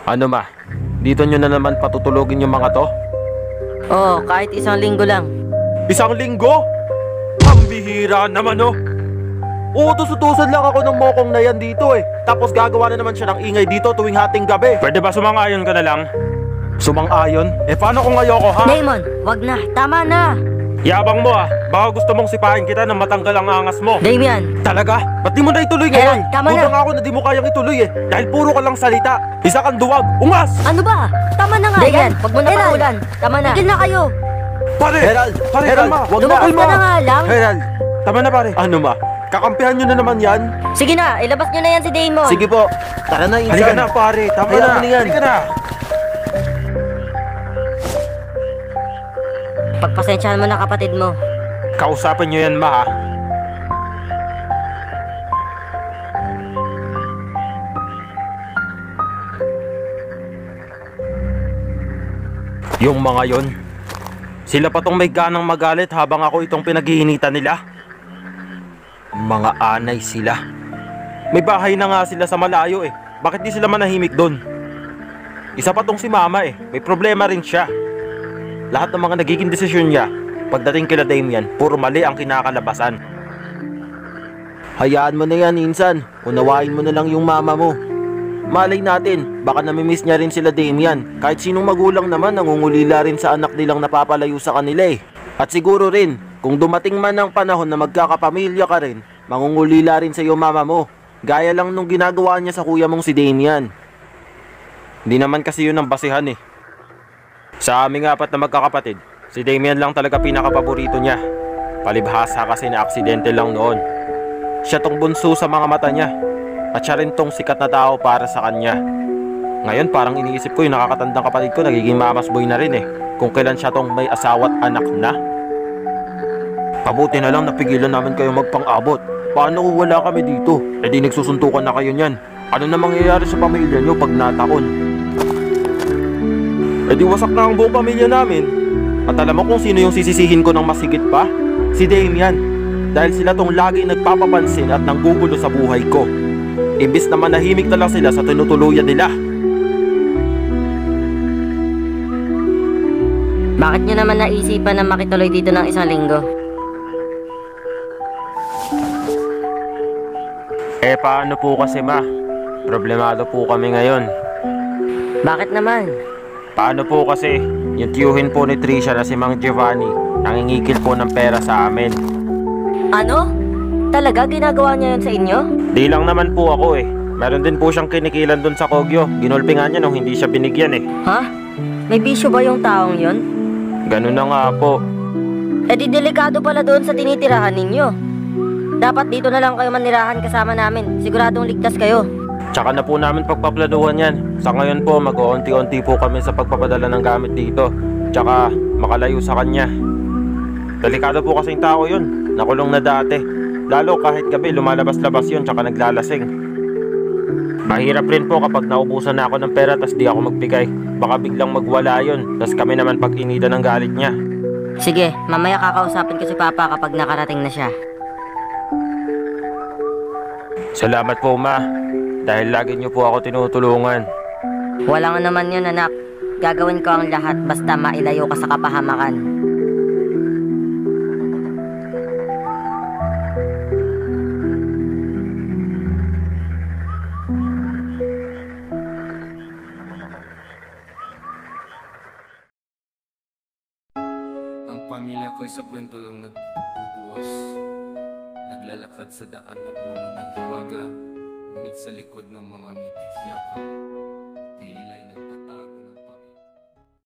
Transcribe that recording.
Ano ma? Dito nyo na naman patutulogin yung mga to? Oo, kahit isang linggo lang. Isang linggo? Ang bihira naman oh. Utos-utusan lang ako ng mokong na yan dito eh. Tapos gagawa na naman siya ng ingay dito tuwing hating gabi. Pwede ba sumang-ayon ka na lang? Sumang-ayon? Eh paano kung ayoko ha? Damon, wag na. Tama na. Yabang mo ah. Baka gusto mong sipahin kita nang matanggal ang angas mo. Damian. Talaga? Ba't di mo na ituloy ngayon? Gerald, tama na. Duda nga ako na di mo kayang ituloy eh. Dahil puro ka lang salita. Isa kang duwag. Ungas! Ano ba? Tama na nga yan. Wag mo na pakulan. Tama na. Tigil na kayo. Pare! Herald! Pare, kalma! Wag na! Lumabas ka na nga lang. Herald! Tama na pare. Ano ma? Kakampihan nyo na naman yan? Sige na, ilabas nyo na yan si Damon. Sige po. Tara na, Insan. Halika na pare. Tama Hayaan na. mo na yan. Halika na. Pagpasensyahan mo na kapatid mo. Kausapin nyo yan ma ha. Yung mga yon, sila pa tong may ganang magalit habang ako itong pinaghihinitan nila. Mga anay sila. May bahay na nga sila sa malayo eh. Bakit di sila manahimik doon? Isa pa tong si mama eh. May problema rin siya. Lahat ng mga nagiging desisyon niya pagdating kila Damian, puro mali ang kinakalabasan. Hayaan mo na yan, Insan. Unawain mo na lang yung mama mo. Malay natin, baka namimiss niya rin sila Damian. Kahit sinong magulang naman, nangungulila rin sa anak nilang napapalayo sa kanila eh. At siguro rin, kung dumating man ang panahon na magkakapamilya ka rin, mangungulila rin sa iyo mama mo. Gaya lang nung ginagawa niya sa kuya mong si Damian. Hindi naman kasi yun ang basihan eh. Sa aming apat na magkakapatid, si Damian lang talaga pinakapaborito niya. Palibhasa kasi na aksidente lang noon. Siya tong bunso sa mga mata niya. At siya rin tong sikat na tao para sa kanya. Ngayon parang iniisip ko yung nakakatandang kapatid ko nagiging mamas boy na rin eh. Kung kailan siya tong may asawa at anak na. Pabuti na lang napigilan namin kayo magpang-abot. Paano kung wala kami dito? E di nagsusuntukan na kayo niyan. Ano na mangyayari sa pamilya nyo pag natakon? E di wasak na ang buong pamilya namin. At alam mo kung sino yung sisisihin ko ng masigit pa? Si Damian. Dahil sila tong lagi nagpapapansin at nanggugulo sa buhay ko. Imbis na manahimik na lang sila sa tinutuluyan nila. Bakit nyo naman naisipan na makituloy dito ng isang linggo? Eh paano po kasi ma? Problemado po kami ngayon. Bakit naman? Paano po kasi? Yung tiyuhin po ni Trisha na si Mang Giovanni nangingikil po ng pera sa amin. Ano? Talaga ginagawa niya yun sa inyo? Di lang naman po ako eh. Meron din po siyang kinikilan dun sa Kogyo. Ginulpi nga niya nung hindi siya binigyan eh. Ha? May bisyo ba yung taong yun? Ganun na nga po. Eh di delikado pala doon sa tinitirahan ninyo. Dapat dito na lang kayo manirahan kasama namin. Siguradong ligtas kayo. Tsaka na po namin pagpaplanuhan yan. Sa ngayon po mag-uunti-unti po kami sa pagpapadala ng gamit dito. Tsaka makalayo sa kanya. Delikado po kasing tao yun. Nakulong na dati. Lalo kahit gabi lumalabas-labas yun tsaka naglalasing. Mahirap rin po kapag naubusan na ako ng pera tas di ako magbigay. Baka biglang magwala yun. Tas kami naman pag-inida ng galit niya. Sige, mamaya kakausapin ko si Papa kapag nakarating na siya. Salamat po ma. Dahil lagi niyo po ako tinutulungan. Wala nga naman yun, anak. Gagawin ko ang lahat basta mailayo ka sa kapahamakan. Ang pamilya ko'y sa kwentulong nagbubuhos. Naglalakad sa daan at mga nagwaga. Ngunit sa likod ng mga mitis yakap, tila ay